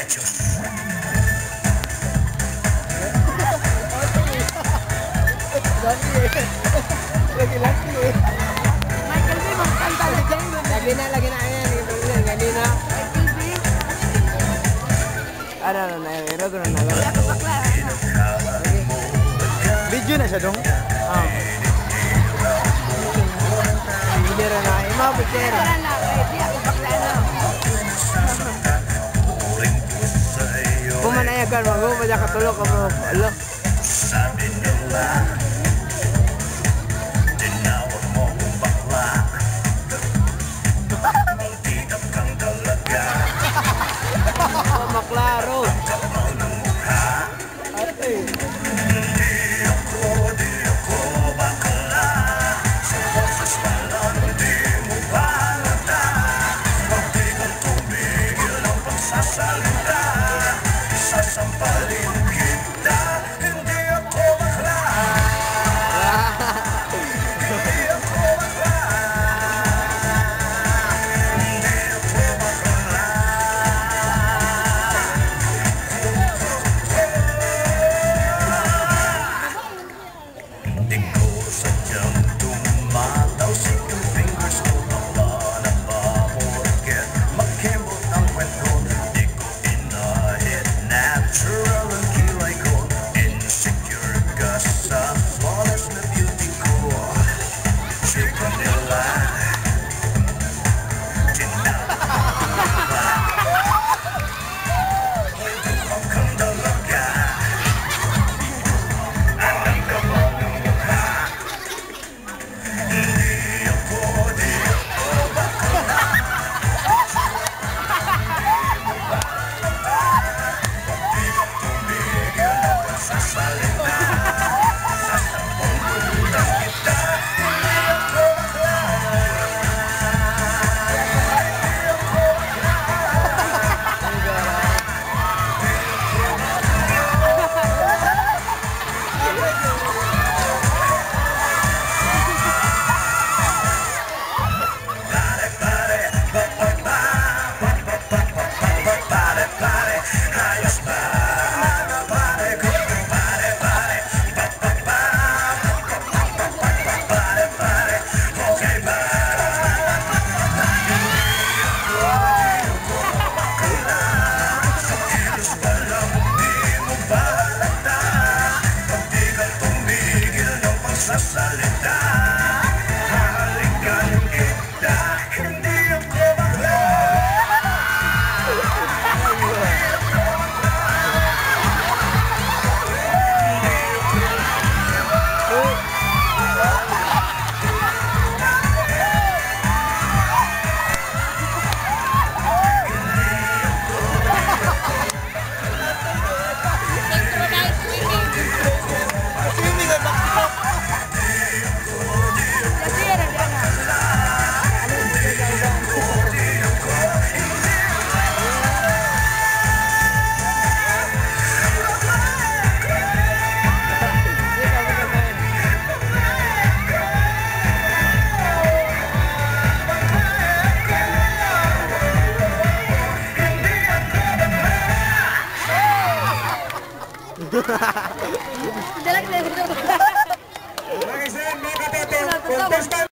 Lagi-lagi eh. Michael B, magkanta na dyan. Lagi na yan. Ganina. Ano, ero ko na. Video na siya dong? Oo. Video na. Imabot siya. Pumanayagan mo, padya katulog ka mo. Alo. Sabi nila, tinawag mo kong bakla. Magtitap kang talaga. Maklaro. Ang kapal ng mukha. Hindi ako bakla. Sa boses pa lang di mo balata. Pag di kong tumigil ang pagsasalita, sasampalin kita. Hindi ako bakla. Hindi ako bakla. Hindi ako bakla. Hindi ko sadyang dumataw. Second fingers ko bakla na ba? Porket makimot ang kwento. Di ko inahit. Natural ang kilay ko. Insecure ka sa flawless na beauty ko. Chika nila, tinawag kang dalaga. Ang kapal ng mukha. Hindi ako bakla. Di ka tumigil ang pagsasalita. Sasampalin kita. Hindi ako bakla. Sasalita, hahalikan kita. Hindi ako bakla. Ha ha ha.